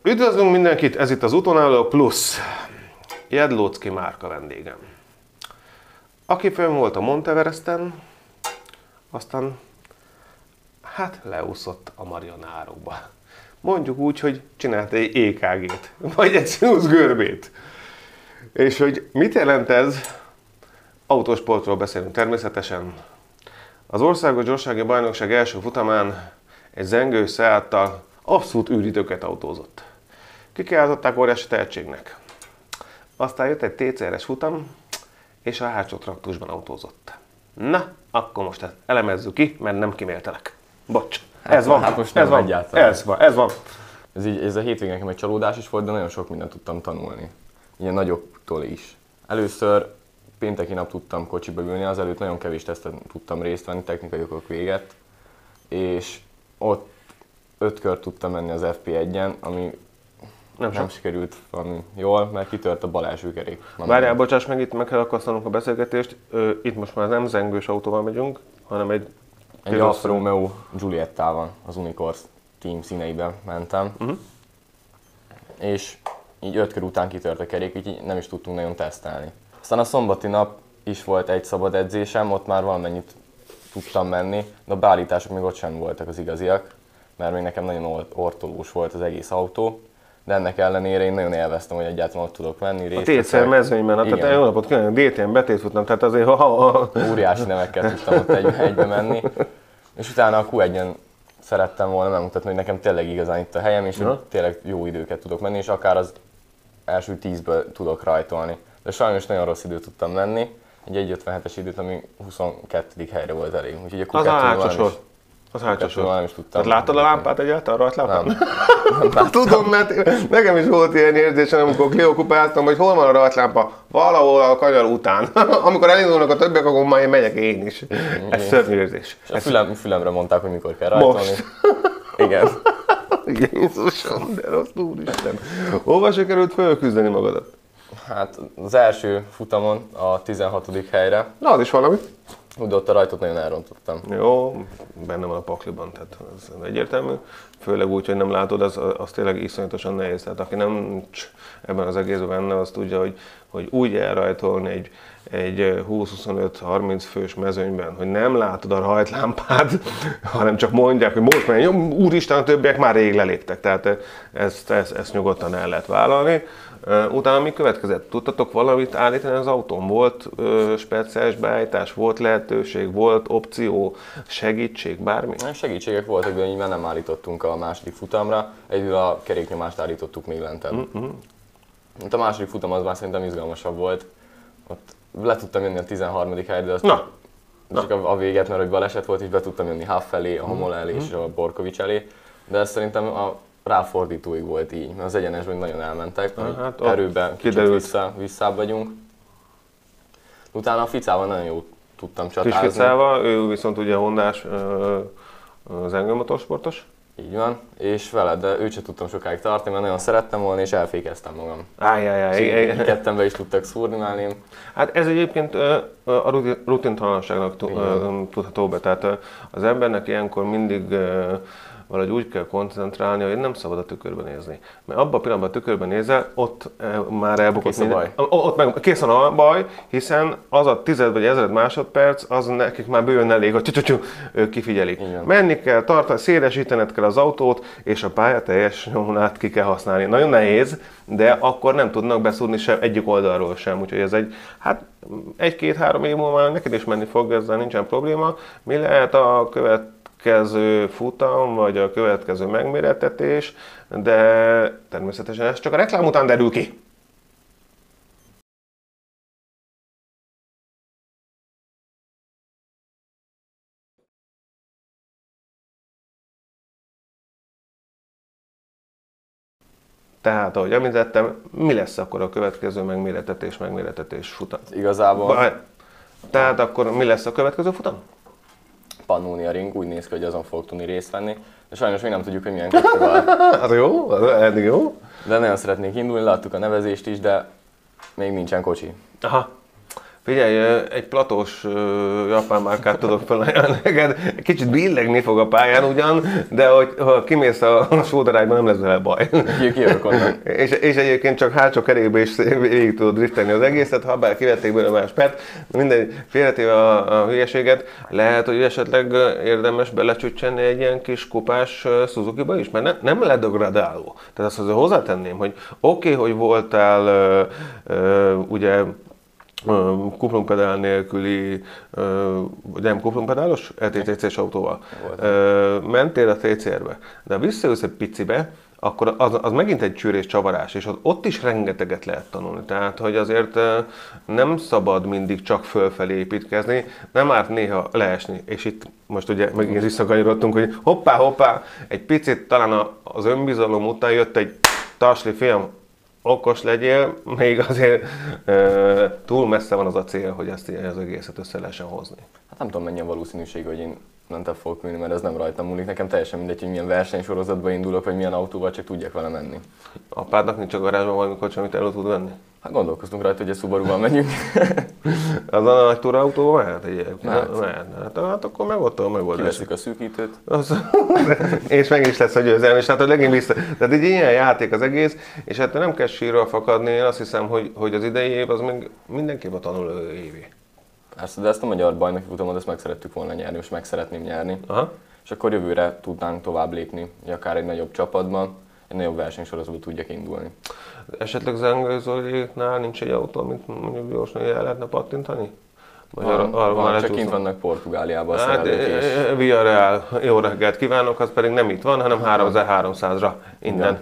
Üdvözlünk mindenkit, ez itt az Úton Plusz. Jedlóczky Márka vendégem. Aki fönn volt a Monteveresten, aztán hát leúszott a Mariana-árokba. Mondjuk úgy, hogy csinált egy EKG-t, vagy egy színuszgörbét. És hogy mit jelent ez? Autósportról beszélünk természetesen. Az Országos Gyorsági Bajnokság első futamán egy zengős Seattal abszolút űridőket autózott. Kikiáltották óriási tehetségnek. Aztán jött egy TCR-es futam, és a hátsó traktusban autózott. Na, akkor most ezt elemezzük ki, mert nem kiméltelek. Bocs, ez van, hát most ez van, egyáltalán. ez van. Ez a hétvégén nekem egy csalódás is volt, de nagyon sok mindent tudtam tanulni. Ilyen nagyoktól is. Először pénteki nap tudtam kocsiba ülni, azelőtt nagyon kevés teszten tudtam részt venni, technikai okok véget. És ott 5 kört tudtam menni az FP1-en, ami nem sikerült valami jól, mert kitört a bal első kerék. Várjál, bocsáss meg, itt meg kell akasztanunk a beszélgetést. Itt most már nem zengős autóval megyünk, hanem egy Alfa Romeo Giuliettával, az Unicorse team színeiben mentem. És így 5 kör után kitört a kerék, így nem is tudtunk nagyon tesztelni. Aztán a szombati nap is volt egy szabad edzésem, ott már valamennyit tudtam menni, de a beállítások még ott sem voltak az igaziak, mert még nekem nagyon ortolós volt az egész autó. De ennek ellenére én nagyon élveztem, hogy egyáltalán ott tudok menni. A TCR mezőnyben, tehát jó napot kívánok, DTM betétfutam, tehát azért óriási nevekkel tudtam ott egybe menni. És utána a Q1-en szerettem volna megmutatni, hogy nekem tényleg igazán itt a helyem, és hogy tényleg jó időket tudok menni, és akár az első 10-ből tudok rajtolni. De sajnos nagyon rossz időt tudtam menni, egy 1.57-es időt, ami 22. helyre volt elég. Úgyhogy a Q2-ben az hátsó nem is tudtam. Tehát láttad a lámpát egyáltalán, a rajtlámpát? Nem. Tudom, mert nekem is volt ilyen érzésem, amikor Clio kupáztam, hogy hol van a rajtlámpa? Valahol a kanyar után. Amikor elindulnak a többiek, akkor már megyek én is. Ez szörnyű érzés. És a fülemre mondták, hogy mikor kell rajtolni. Most. Igen. Jézusom, de rossz, úristen. Hova sikerült fölküzdeni magadat? Hát az első futamon a 16. helyre. Na, az is valami. De ott a rajtot nagyon elrontottam. Jó, benne van a pakliban, tehát ez egyértelmű. Főleg úgy, hogy nem látod, az tényleg iszonyatosan nehéz. Tehát aki nem ebben az egészben benne, az tudja, hogy úgy elrajtolni egy 20-25-30 fős mezőnyben, hogy nem látod a rajtlámpát, hanem csak mondják, hogy most menj, úristen, a többiek már rég leléptek. Tehát ezt nyugodtan el lehet vállalni. Utána mi következett? Tudtatok valamit állítani az autón? Volt speciális beállítás, volt lehetőség, volt opció, segítség, bármi? Segítségek voltak, de így már nem állítottunk a második futamra. Egyedül a keréknyomást állítottuk még lentebb. A második futam az már szerintem izgalmasabb volt. Ott le tudtam jönni a 13. helyre, de csak a véget, mert hogy baleset volt, és be tudtam jönni Huff elé, a Homol elé és a Borkovics elé. De ez szerintem a ráfordítóig volt így, mert az egyenesben nagyon elmentek, hát erőben kicsit visszább vagyunk. Utána a Ficával nagyon jól tudtam csatázni. Kis Ficával, ő viszont ugye hondás zengő motorsportos. Így van, és veled, de őt sem tudtam sokáig tartani, mert nagyon szerettem volna, és elfékeztem magam. Ketten be is tudtak szúrni mellém. Hát ez egyébként a rutintalanságnak tudható be, tehát az embernek ilyenkor mindig valahogy úgy kell koncentrálni, hogy nem szabad a tükörbe nézni. Mert abban a pillanatban a tükörben nézel, ott már elbukott minden. Ott meg kész van a baj, hiszen az a 10 vagy 1000 másodperc, az nekik már bőven elég, hogy ők kifigyelik. Igen. Menni kell, tartani, szélesítened kell az autót, és a pálya teljes nyomát ki kell használni. Nagyon nehéz, de akkor nem tudnak beszúrni sem egyik oldalról sem. Úgyhogy ez hát 1-2-3 év múlva már neked is menni fog, ezzel nincsen probléma. Mi lehet a következő futam, vagy a következő megmérettetés, de természetesen ez csak a reklám után derül ki. Tehát, ahogy említettem, mi lesz akkor a következő megmérettetés futam? Igazából... Tehát akkor mi lesz a következő futam? Pannonia Ring, úgy néz ki, hogy azon fogok tudni részt venni, de sajnos még nem tudjuk, hogy milyen kocsival. Az jó, eddig jó. De nagyon szeretnék indulni, láttuk a nevezést is, de még nincsen kocsi. Aha. Figyelj, egy platós japán márkát tudok felajánlani neked. Kicsit billegni fog a pályán ugyan, de ha kimész a sódarágyba, nem lesz vele baj. Kijövök onnan. És egyébként csak hátsó kerékbe is végig tudod driftelni az egészet, ha bár kivették belőle más pert, mindegy, félretéve a hülyeséget, lehet, hogy esetleg érdemes belecsücsenni egy ilyen kis kupás Suzuki-ba is, mert nem ledegradáló. Tehát azt azért hozzátenném, hogy oké, hogy voltál ugye kuplunkpedál nélküli, nem kuplunkpedálos, LTCC-s autóval. Mentél a TCR-be, de ha visszajössz egy picibe, akkor az megint egy csűrés csavarás, és ott is rengeteget lehet tanulni. Tehát, hogy azért nem szabad mindig csak fölfelé építkezni, nem árt néha leesni. És itt most ugye megint visszakanyarodtunk, hogy hoppá, egy picit talán az önbizalom után jött egy tasli film, okos legyél, még azért túl messze van az a cél, hogy ezt az egészet össze lehessen hozni. Hát nem tudom, mennyi a valószínűség, hogy én mentebb fogok ülni, mert ez nem rajtam múlik. Nekem teljesen mindegy, hogy milyen versenysorozatba indulok, vagy milyen autóval, csak tudjak vele menni. Apádnak nincs a garázsban valami kocsi, amit elő tud venni? Hát gondolkoztunk rajta, hogy a Subaru-val menjünk. Azon a nagy túraautóval mehet egyébként? Mehet. Hát akkor meg ott a megoldás. Kiveszik a szűkítőt. És meg is lesz a győzelem, és hát a legény vissza. Tehát egy ilyen játék az egész, és hát nem kell sírral fakadni, én azt hiszem, hogy az idei év az még mindenképp a tanuló évé. Persze, de ezt a magyar bajnoki futamot ezt meg szerettük volna nyerni, és meg szeretném nyerni. Aha. És akkor jövőre tudnánk tovább lépni, hogy akár egy nagyobb csapatban, egy nagyobb versenysorozatban tudjak indulni. Esetleg Zengai Zolinál nincs egy autó, amit mondjuk gyorsan el lehetne pattintani? Van, csak kint vannak Portugáliában a szerelők és... Villarreal, jó reggelt kívánok, az pedig nem itt van, hanem 3300-ra innen.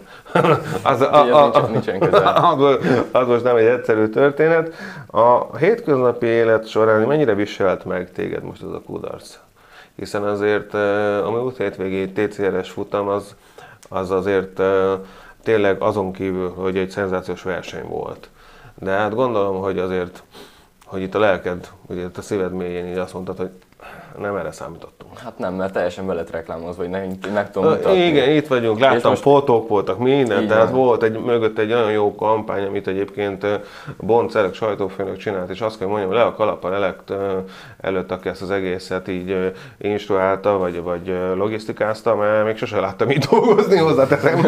Az most nem egy egyszerű történet. A hétköznapi élet során mennyire viselt meg téged most ez a kudarc? Hiszen azért a múlt hétvégi TCR-es futam az azért tényleg azon kívül, hogy egy szenzációs verseny volt. De hát gondolom, hogy azért, hogy itt a lelked, ugye itt a szíved mélyén így azt mondtad, hogy nem erre számítottunk. Hát nem, mert teljesen be lett reklámozva, hogy meg tudom mutatni. Igen, itt vagyunk, láttam, fotók voltak, minden, tehát van. volt mögött egy olyan jó kampány, amit egyébként Bond Szereg sajtófőnök csinált, és azt kell mondjam, le a kalappal előtt, aki ezt az egészet így instruálta, vagy logisztikázta, mert még sosem láttam így dolgozni, hozzáteszem.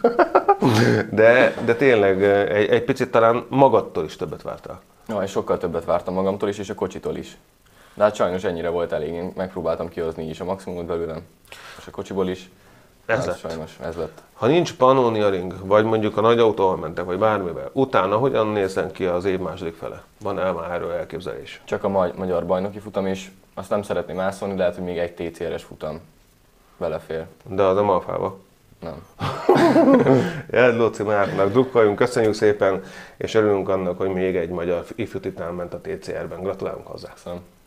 De tényleg egy picit talán magadtól is többet vártál. No, és sokkal többet vártam magamtól is, és a kocsitól is. De hát sajnos ennyire volt elég, én megpróbáltam kihozni is a maximumot belőlem, és a kocsiból is. Ez lett. Sajnos ez lett. Ha nincs Pannonia Ring, vagy mondjuk a nagy autóval mentek, vagy bármivel, utána hogyan nézzen ki az év második fele? Van-e már erről elképzelés? Csak a magyar bajnoki futam, és azt nem szeretném elszólni, lehet, hogy még egy TCR-es futam belefér. De az nem alfába. Nem. Jel Lóci Márknak drukkoljunk, köszönjük szépen, és örülünk annak, hogy még egy magyar ifjú titán ment a TCR-ben. Gratulálunk hozzá! Köszönöm.